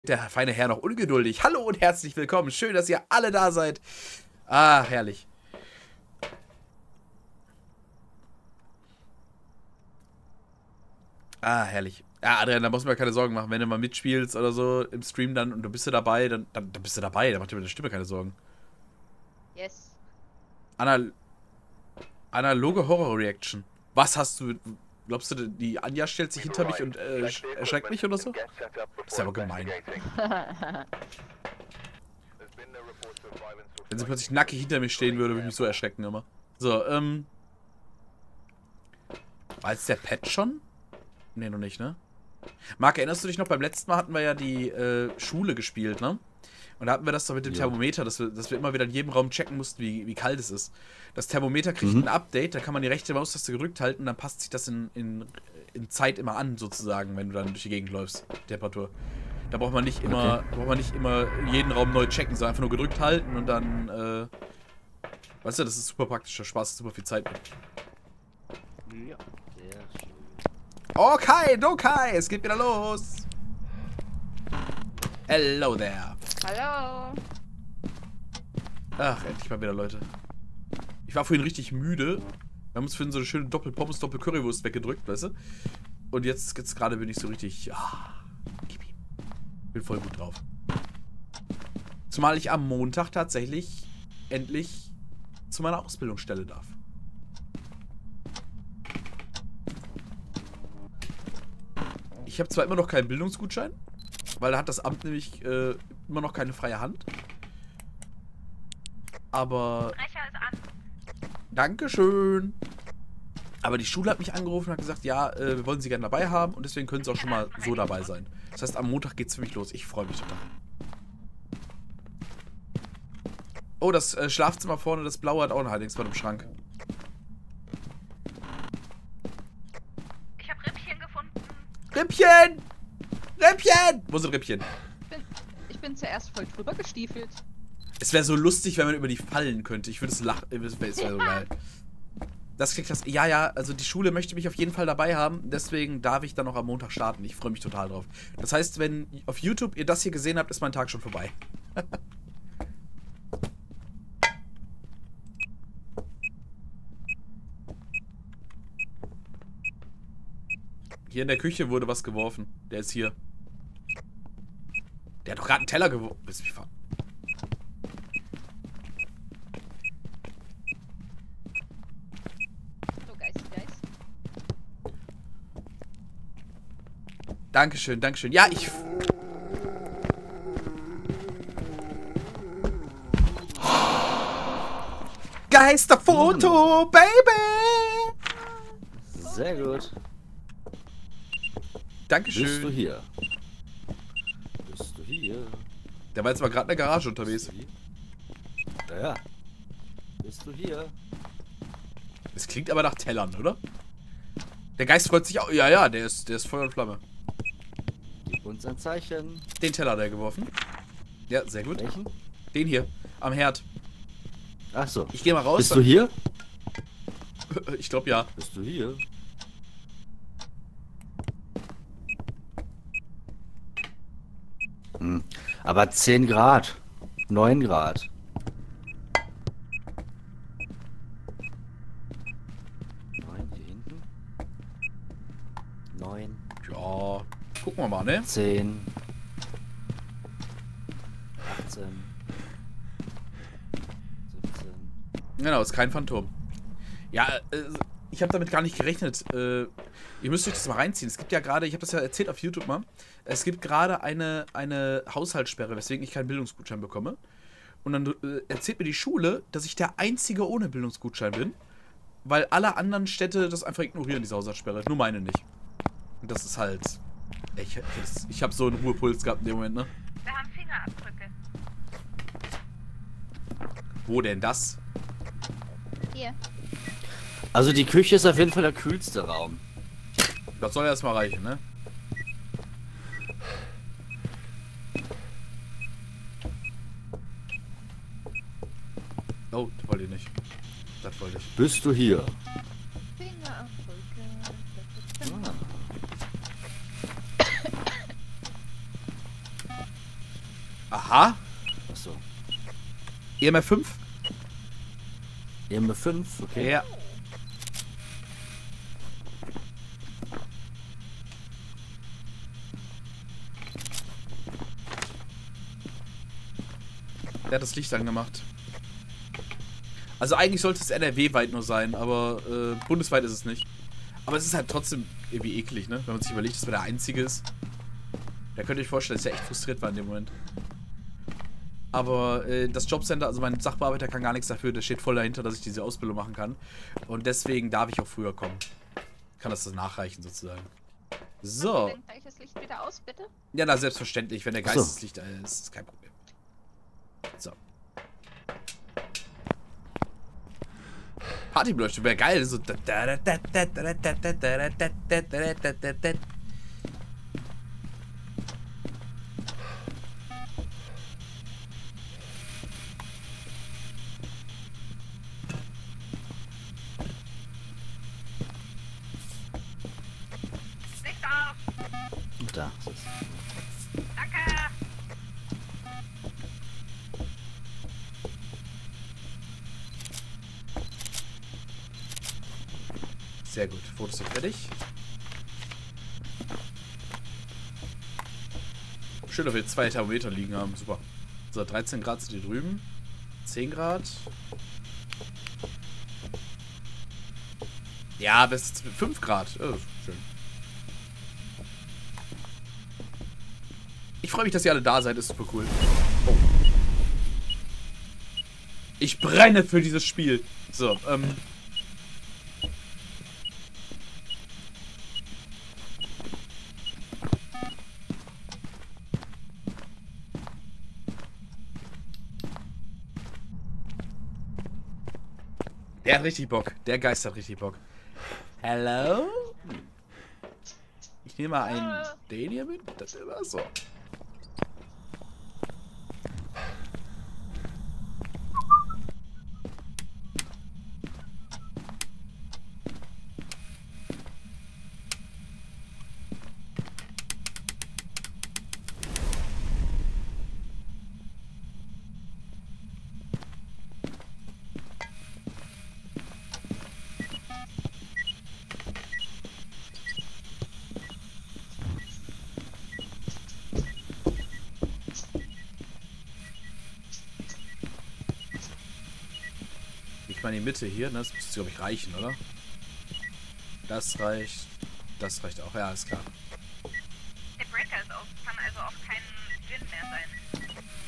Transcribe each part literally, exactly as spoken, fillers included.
Der feine Herr noch ungeduldig. Hallo und herzlich willkommen. Schön, dass ihr alle da seid. Ah, herrlich. Ah, herrlich. Ja, Adrian, da muss man keine Sorgen machen. Wenn du mal mitspielst oder so im Stream dann und du bist du dabei, dann, dann, dann bist du dabei. Da macht dir mit der Stimme keine Sorgen. Yes. Anal Analoge Horror-Reaction. Was hast du... Glaubst du, die Anja stellt sich hinter mich und äh, erschreckt mich oder so? Das ist aber gemein. Wenn sie plötzlich nackig hinter mir stehen würde, würde ich mich so erschrecken immer. So, ähm... War jetzt der Pet schon? Ne, noch nicht, ne? Marc, erinnerst du dich noch, beim letzten Mal hatten wir ja die äh, Schule gespielt, ne? Und da hatten wir das doch mit dem ja. Thermometer, dass wir, dass wir immer wieder in jedem Raum checken mussten, wie, wie kalt es ist. Das Thermometer kriegt mhm. ein Update, da kann man die rechte Maustaste gedrückt halten, dann passt sich das in, in, in Zeit immer an, sozusagen, wenn du dann durch die Gegend läufst, Temperatur. Da braucht man nicht immer, okay. braucht man nicht immer jeden Raum neu checken, sondern einfach nur gedrückt halten und dann, äh, weißt du, das ist super praktisch, da sparst du super viel Zeit mit. Ja, sehr schön. Okay, okay, es geht wieder los. Hello there. Hallo. Ach, endlich mal wieder, Leute. Ich war vorhin richtig müde. Wir haben uns vorhin so eine schöne Doppel-Pommes, Doppel-Currywurst weggedrückt, weißt du? Und jetzt, jetzt gerade bin ich so richtig... Ah, gib ihm. Bin voll gut drauf. Zumal ich am Montag tatsächlich endlich zu meiner Ausbildungsstelle darf. Ich habe zwar immer noch keinen Bildungsgutschein, weil da hat das Amt nämlich äh, immer noch keine freie Hand. Aber... Brecher ist an. Dankeschön. Aber die Schule hat mich angerufen und hat gesagt, ja, äh, wir wollen Sie gerne dabei haben und deswegen können Sie auch schon mal so dabei sein. Das heißt, am Montag geht's für mich los. Ich freue mich total. Oh, das äh, Schlafzimmer vorne, das blaue hat auch noch allerdings bei dem Schrank. Ich habe Rippchen gefunden. Rippchen! Rippchen! Wo sind Rippchen? Ich bin, ich bin zuerst voll drüber gestiefelt. Es wäre so lustig, wenn man über die fallen könnte. Ich würde es lachen. Es wäre wär so geil. Das klingt das. Ja, ja, also die Schule möchte mich auf jeden Fall dabei haben. Deswegen darf ich dann noch am Montag starten. Ich freue mich total drauf. Das heißt, wenn auf YouTube ihr das hier gesehen habt, ist mein Tag schon vorbei. Hier in der Küche wurde was geworfen. Der ist hier. Der hat doch gerade einen Teller geworfen. So, Geist, Geist. Dankeschön, Dankeschön. Ja, ich... Geisterfoto, Baby! Sehr gut. Dankeschön. Bist du hier? Bist du hier? Der war jetzt mal gerade in der Garage unterwegs. Ja, ja. Bist du hier? Es klingt aber nach Tellern, oder? Der Geist freut sich auch. Ja, ja, der ist, der ist Feuer und Flamme. Gib uns ein Zeichen. Den Teller hat er geworfen. Ja, sehr gut. Welchen? Den hier, am Herd. Ach so. Ich gehe mal raus. Bist du hier? Ich glaube ja. Bist du hier? Hm. Aber zehn Grad. neun Grad. neun hier hinten. neun. Ja, gucken wir mal, ne? zehn. achtzehn. siebzehn. Genau, ist kein Phantom. Ja, äh, ich habe damit gar nicht gerechnet. Äh, ihr müsst euch das mal reinziehen. Es gibt ja gerade, ich habe das ja erzählt auf YouTube mal, es gibt gerade eine, eine Haushaltssperre, weswegen ich keinen Bildungsgutschein bekomme. Und dann äh, erzählt mir die Schule, dass ich der Einzige ohne Bildungsgutschein bin, weil alle anderen Städte das einfach ignorieren, diese Haushaltssperre. Nur meine nicht. Und das ist halt... Ich, ich, ich habe so einen Ruhepuls gehabt in dem Moment, ne? Wir haben Fingerabdrücke. Wo denn das? Hier. Also die Küche ist auf jeden Fall der kühlste Raum. Das soll erstmal reichen, ne? Oh, das wollte ich nicht. Das wollte ich. Bist du hier? Fingerabdrücke. Ah. Aha. Achso. E M F fünf? E M F fünf, okay. Ja. Der hat das Licht angemacht. Also eigentlich sollte es N R W-weit nur sein, aber äh, bundesweit ist es nicht. Aber es ist halt trotzdem irgendwie eklig, ne? Wenn man sich überlegt, dass man der Einzige ist. Da könnt ihr euch vorstellen, dass er echt frustriert war in dem Moment. Aber äh, das Jobcenter, also mein Sachbearbeiter kann gar nichts dafür, der steht voll dahinter, dass ich diese Ausbildung machen kann. Und deswegen darf ich auch früher kommen. Kann das das nachreichen sozusagen. So. Dann gleich das Licht wieder aus, bitte. Ja, na selbstverständlich, wenn der Ach Geist so. das Licht äh, ist, ist kein Problem. So. Partybeleuchtung wäre geil. So. Licht auf! Da. Danke! Sehr gut. Fotos sind fertig. Schön, dass wir jetzt zwei Thermometer liegen haben. Super. So, dreizehn Grad sind hier drüben. zehn Grad. Ja, bis fünf Grad. Oh, schön. Ich freue mich, dass ihr alle da seid. Ist super cool. Oh. Ich brenne für dieses Spiel. So, ähm... Der hat richtig Bock. Der Geist hat richtig Bock. Hello? Ich nehme mal einen den hier mit. Das ist immer so. Ich meine die Mitte hier, ne? Das müsste, glaube ich, reichen, oder? Das reicht. Das reicht auch. Ja, ist klar. Der Breaker ist auf, kann also auch kein Gin mehr sein.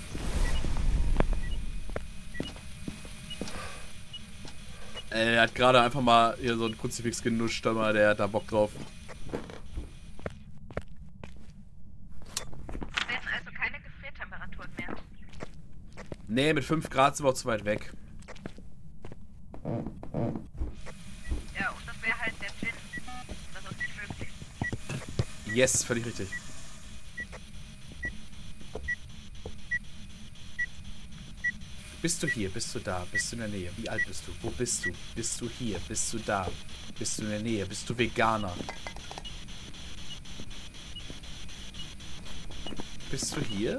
Äh, er hat gerade einfach mal hier so ein Kruzifix genuscht, aber der hat da Bock drauf. Es werden also keine Gefriertemperaturen mehr. Nee, mit fünf Grad sind wir auch zu weit weg. Ja, und das wäre halt der Gin. Das ist nicht möglich. Yes, völlig richtig. Bist du hier? Bist du da? Bist du in der Nähe? Wie alt bist du? Wo bist du? Bist du hier? Bist du da? Bist du in der Nähe? Bist du Veganer? Bist du hier?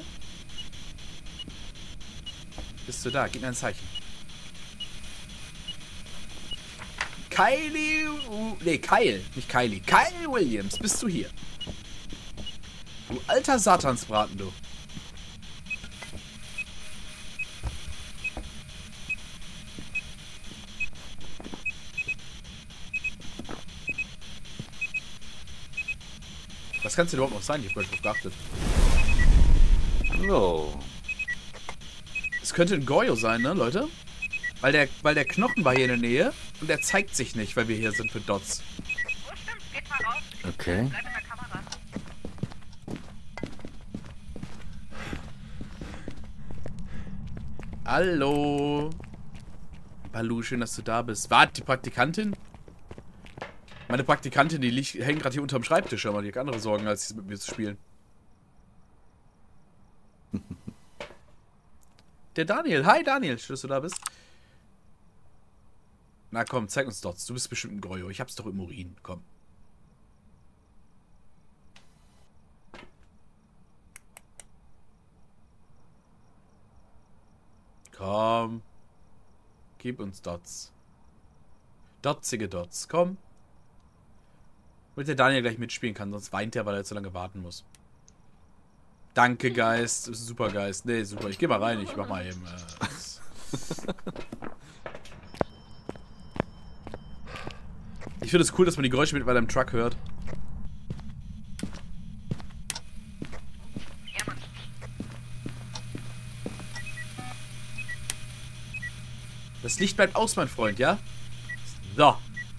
Bist du da? Gib mir ein Zeichen. Kylie... Uh, nee, Kyle. Nicht Kylie. Kyle Williams. Bist du hier? Du alter Satansbraten, du. Was kann es denn überhaupt noch sein? Ich habe gar nicht drauf geachtet. Oh. Es könnte ein Goyo sein, ne, Leute? Weil der, weil der Knochen war hier in der Nähe und der zeigt sich nicht, weil wir hier sind für Dots. Oh, stimmt. Geht mal raus. Okay. Bleib in der Kamera. Hallo. Balu, schön, dass du da bist. Warte, die Praktikantin? Meine Praktikantin, die liegt, hängt gerade hier unterm Schreibtisch, aber die hat andere Sorgen, als mit mir zu spielen. Der Daniel. Hi, Daniel. Schön, dass du da bist. Na komm, zeig uns Dots. Du bist bestimmt ein Goyo. Ich hab's doch im Urin. Komm. Komm. Gib uns Dots. Dotzige Dots. Komm. Damit der Daniel gleich mitspielen kann, sonst weint er, weil er zu lange warten muss. Danke, Geist. Super, Geist. Nee, super. Ich geh mal rein. Ich mach mal eben. Äh, ich finde es cool, dass man die Geräusche mit bei deinem Truck hört. Ja, Mann. Das Licht bleibt aus, mein Freund, ja? So.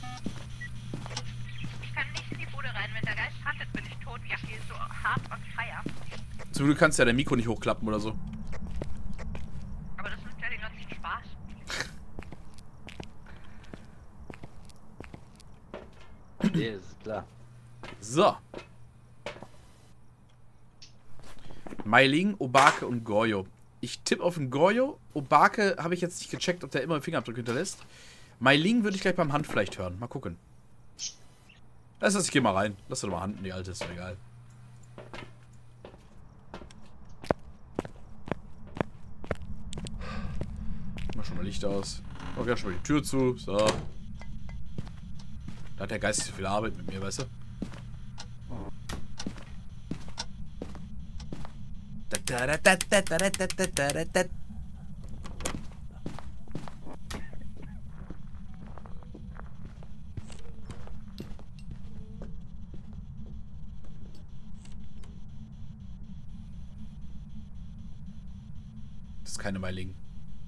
Ich kann nicht in die Bude rein. Wenn der Geist handelt, bin ich tot. Ja, hier ist so hart on fire. Zum Glück kannst du ja dein Mikro nicht hochklappen oder so. Aber das macht ja den ganzen Spaß. Nee, ist klar. So. Meiling, Obake und Goryo. Ich tippe auf den Goryo. Obake habe ich jetzt nicht gecheckt, ob der immer einen Fingerabdruck hinterlässt. Meiling würde ich gleich beim Hand vielleicht hören. Mal gucken. Lass das, ich geh mal rein. Lass doch mal Hand in die alte, ist doch egal. Mach schon mal Licht aus. Mach ja schon mal die Tür zu. So. Da hat der Geist nicht so viel Arbeit mit mir, weißt du? Da, da, da, da, da, da, da, da, da, da. Das ist keine Meiling.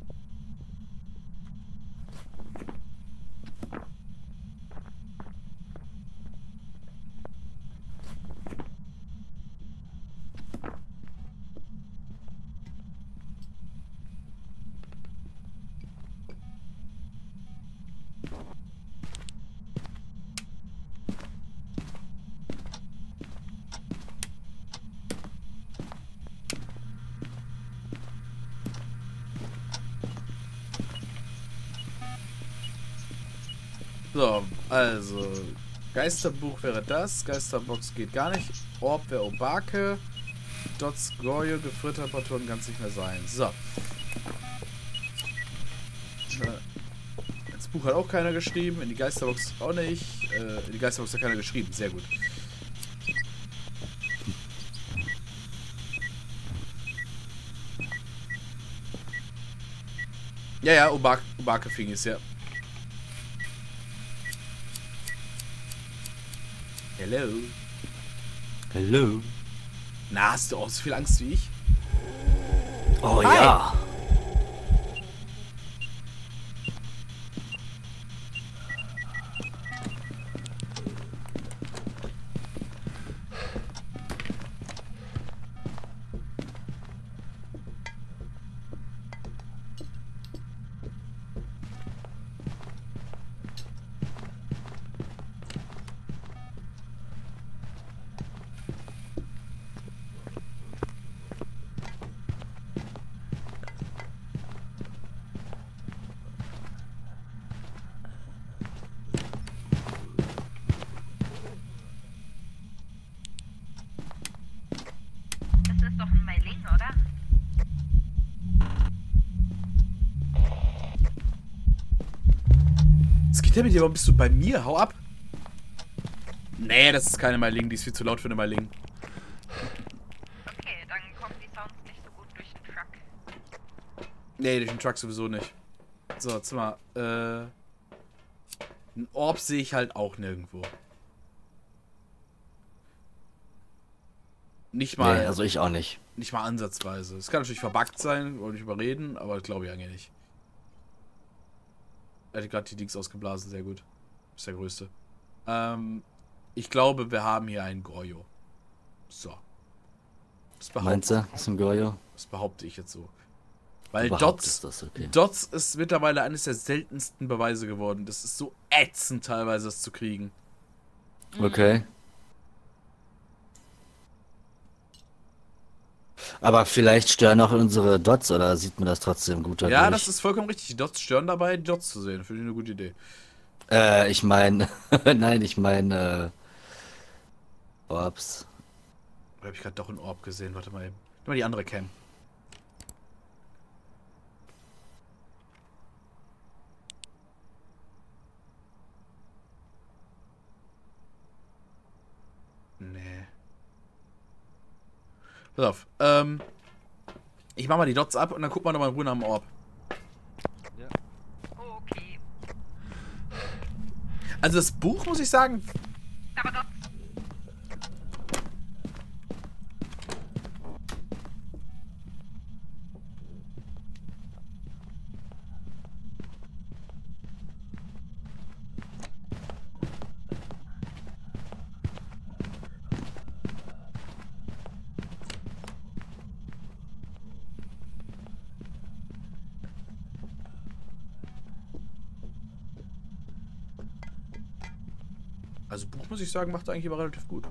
So, also Geisterbuch wäre das, Geisterbox geht gar nicht, Orb wäre Obake, Dots Goryo, Gefriertemperaturen kann es nicht mehr sein. So. Äh, ins Buch hat auch keiner geschrieben, in die Geisterbox auch nicht, äh, in die Geisterbox hat keiner geschrieben, sehr gut. Ja, ja, Obake, Obake fing es, ja. Hello. Hallo. Na, hast du auch so viel Angst wie ich? Oh Hi. ja. Das ist doch ein Meiling, oder? Was geht denn mit dir? Warum bist du bei mir? Hau ab! Nee, das ist keine Meiling, die ist viel zu laut für eine Meiling. Okay, dann kommen die Sounds nicht so gut durch den Truck. Nee, durch den Truck sowieso nicht. So, jetzt mal, äh. Ein Orb sehe ich halt auch nirgendwo. Nicht mal. Nee, also ich auch nicht. Nicht mal ansatzweise. Es kann natürlich verbuggt sein, wollte ich überreden, aber das glaube ich eigentlich nicht. Er hat gerade die Dings ausgeblasen, sehr gut. Ist der größte. Ähm, ich glaube, wir haben hier einen Goryo. So. Das Meinst du? Das ist ein Goryo? Das behaupte ich jetzt so. Weil Überhaupt Dots, ist das okay. Dots ist mittlerweile eines der seltensten Beweise geworden. Das ist so ätzend teilweise, das zu kriegen. Okay. Aber vielleicht stören auch unsere Dots, oder sieht man das trotzdem gut dadurch? Ja, das ist vollkommen richtig. Die Dots stören dabei, die Dots zu sehen. Finde ich eine gute Idee. Äh, ich meine... Nein, ich meine... Äh, Orbs. Oder habe ich gerade doch einen Orb gesehen? Warte mal eben. Nimm mal die andere Cam. Pass auf. Ähm, ich mach mal die Dots ab und dann gucken wir nochmal in Ruhe nach dem Orb. Ja. Okay. Also das Buch, muss ich sagen... Aber doch. Also Buch, muss ich sagen, macht eigentlich immer relativ gut.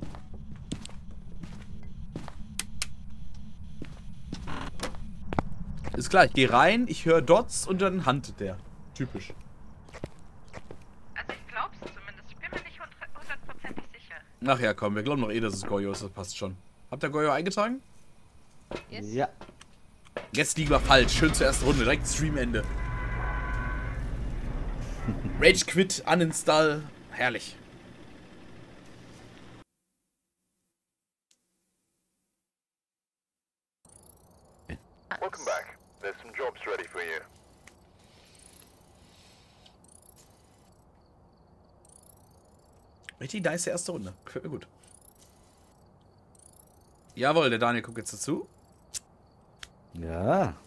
Ist klar, ich gehe rein, ich höre Dots und dann handelt der. Typisch. Also ich glaub's zumindest. Ich bin mir nicht hundertprozentig sicher. Ach ja, komm, wir glauben doch eh, dass es Goyo ist, das passt schon. Habt ihr Goyo eingetragen? Yes. Ja. Jetzt liegen wir falsch. Schön zur ersten Runde, direkt Streamende. Rage Quit, Uninstall. Herrlich. Welcome back. There's some jobs ready for you. Richtig nice erste Runde. Gefällt mir gut. Jawohl, der Daniel guckt jetzt dazu. Ja.